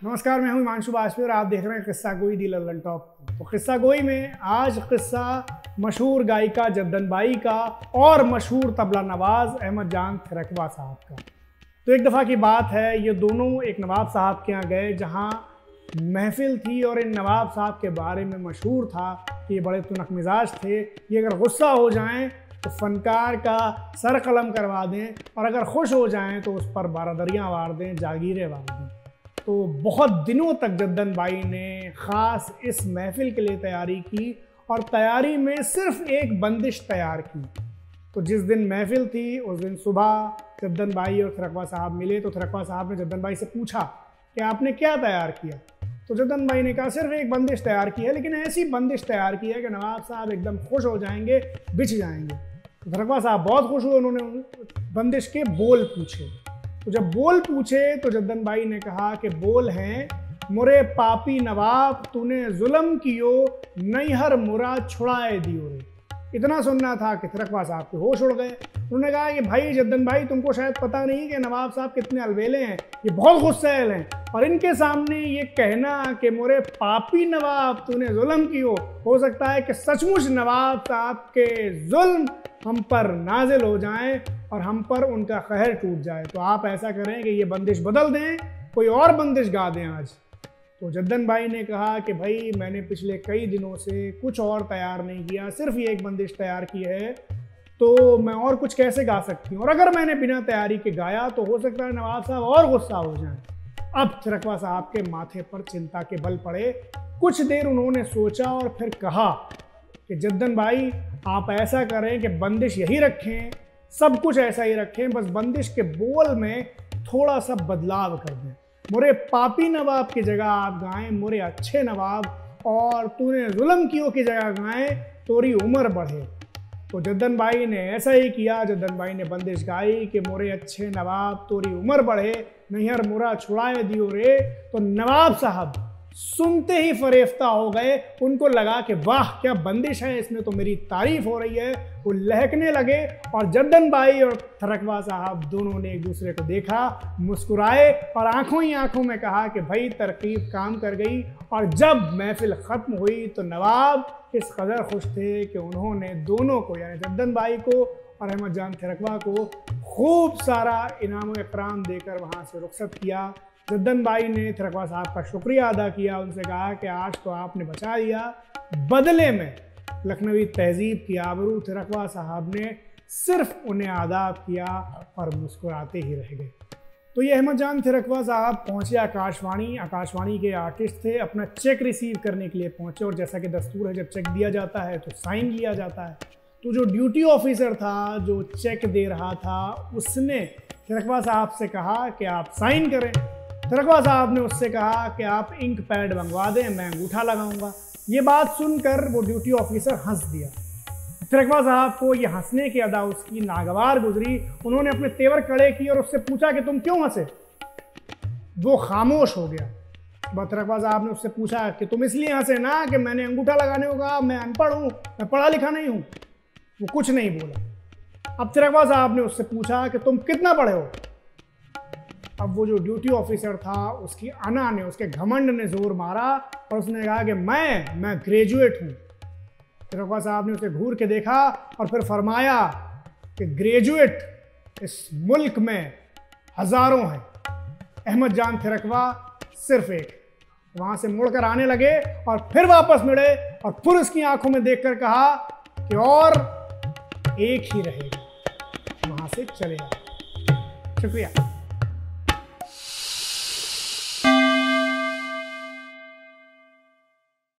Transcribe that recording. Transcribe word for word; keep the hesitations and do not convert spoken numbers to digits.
नमस्कार, मैं हूं हिमांशु बाजपेयी और आप देख रहे हैं किस्सा गोई दी लल्लन टॉप। तो किस्सा गोई में आज किस्सा मशहूर गायिका जद्दन बाई का और मशहूर तबला नवाज अहमद जान थिरकवा साहब का। तो एक दफ़ा की बात है, ये दोनों एक नवाब साहब के यहाँ गए जहाँ महफिल थी और इन नवाब साहब के बारे में मशहूर था कि ये बड़े तुनक मिजाज थे। ये अगर गुस्सा हो जाएं तो फनकार का सर कलम करवा दें और अगर खुश हो जाएं तो उस पर बारादरियाँ वार दें, जागीरें वार दें। तो बहुत दिनों तक जद्दन बाई ने ख़ास इस महफिल के लिए तैयारी की और तैयारी में सिर्फ एक बंदिश तैयार की। तो जिस दिन महफिल थी उस दिन सुबह जद्दन बाई और थिरकवा साहब मिले तो थिरकवा साहब ने जद्दन बाई से पूछा कि आपने क्या तैयार किया। तो जद्दन बाई ने कहा सिर्फ एक बंदिश तैयार की है, लेकिन ऐसी बंदिश तैयार की है कि नवाब साहब एकदम खुश हो जाएंगे, बिछ जाएंगे। तो थिरकवा साहब बहुत खुश हुए, उन्होंने बंदिश के बोल पूछे। तो जब बोल पूछे तो जद्दन बाई ने कहा कि बोल हैं, मुरे पापी नवाब तूने जुल्म कियो, नैहर मुरा छुड़ाए दियो रे। इतना सुनना था कि थिरकवा साहब के होश उड़ गए। उन्होंने कहा कि भाई जद्दन भाई, तुमको शायद पता नहीं कि नवाब साहब कितने अलबेले हैं, ये बहुत गुस्सैल हैं, और इनके सामने ये कहना कि मोरे पापी नवाब तूने जुल्म कियो, हो सकता है कि सचमुच नवाब साहब के जुल्म हम पर नाजिल हो जाएं और हम पर उनका कहर टूट जाए। तो आप ऐसा करें कि ये बंदिश बदल दें, कोई और बंदिश गा दें आज। तो जद्दन बाई ने कहा कि भाई मैंने पिछले कई दिनों से कुछ और तैयार नहीं किया, सिर्फ ये एक बंदिश तैयार की है, तो मैं और कुछ कैसे गा सकती हूँ, और अगर मैंने बिना तैयारी के गाया तो हो सकता है नवाब साहब और गुस्सा हो जाएं। अब थिरकवा साहब के माथे पर चिंता के बल पड़े। कुछ देर उन्होंने सोचा और फिर कहा कि जद्दन भाई आप ऐसा करें कि बंदिश यही रखें, सब कुछ ऐसा ही रखें, बस बंदिश के बोल में थोड़ा सा बदलाव कर दें। मुरे पापी नवाब की जगह आप गाएं मुरे अच्छे नवाब, और तूने जुल्म कियो की जगह गाएं तोरी उम्र बढ़े। तो जद्दन बाई ने ऐसा ही किया। जद्दन बाई ने बंदिश गाई कि मोरे अच्छे नवाब तोरी उम्र बढ़े, नैहर मुरा छुड़ाए दियो रे। तो नवाब साहब सुनते ही फरेफ्ता हो गए। उनको लगा कि वाह क्या बंदिश है, इसमें तो मेरी तारीफ हो रही है। वो लहकने लगे और जद्दन बाई और थिरकवा साहब दोनों ने एक दूसरे को देखा, मुस्कुराए और आंखों ही आंखों में कहा कि भाई तरकीब काम कर गई। और जब महफिल ख़त्म हुई तो नवाब इस कदर खुश थे कि उन्होंने दोनों को, यानी जद्दन बाई को और अहमद जान थिरकवा को, खूब सारा इनाम इकराम देकर वहाँ से रुखसत किया। जद्दन बाई ने थिरकवा साहब का शुक्रिया अदा किया, उनसे कहा कि आज तो आपने बचा लिया। बदले में लखनवी तहजीब की आबरू थिरकवा साहब ने सिर्फ उन्हें आदाब किया और मुस्कुराते ही रह गए। तो ये अहमद जान थिरकवा साहब पहुँचे आकाशवाणी। आकाशवाणी के आर्टिस्ट थे, अपना चेक रिसीव करने के लिए पहुँचे, और जैसा कि दस्तूर है जब चेक दिया जाता है तो साइन लिया जाता है। तो जो ड्यूटी ऑफिसर था जो चेक दे रहा था, उसने थिरकवा साहब से कहा कि आप साइन करें। थिरकवा साहब ने उससे कहा कि आप इंक पैड मंगवा दें, मैं अंगूठा लगाऊंगा। ये बात सुनकर वो ड्यूटी ऑफिसर हंस दिया। थिरकवा साहब को ये हंसने की अदा उसकी नागवार गुजरी। उन्होंने अपने तेवर कड़े किए और उससे पूछा कि तुम क्यों हंसे। वो खामोश हो गया। थिरकवा साहब ने उससे पूछा कि तुम इसलिए हंसे ना कि मैंने अंगूठा लगाने को कहा, मैं अनपढ़ हूँ, मैं पढ़ा लिखा नहीं हूँ। वो कुछ नहीं बोला। अब थिरकवा साहब ने उससे पूछा कि तुम कितना पढ़े हो। अब वो जो ड्यूटी ऑफिसर था उसकी अना ने, उसके घमंड ने जोर मारा और उसने कहा कि मैं मैं ग्रेजुएट हूँ। थिरकवा साहब ने उसे घूर के देखा और फिर फरमाया कि ग्रेजुएट इस मुल्क में हजारों हैं, अहमद जान थिरकवा सिर्फ एक। वहाँ से मुड़कर आने लगे और फिर वापस मुड़े और फिर उसकी आंखों में देखकर कहा कि और एक ही रहेगा। वहाँ से चले आए। शुक्रिया।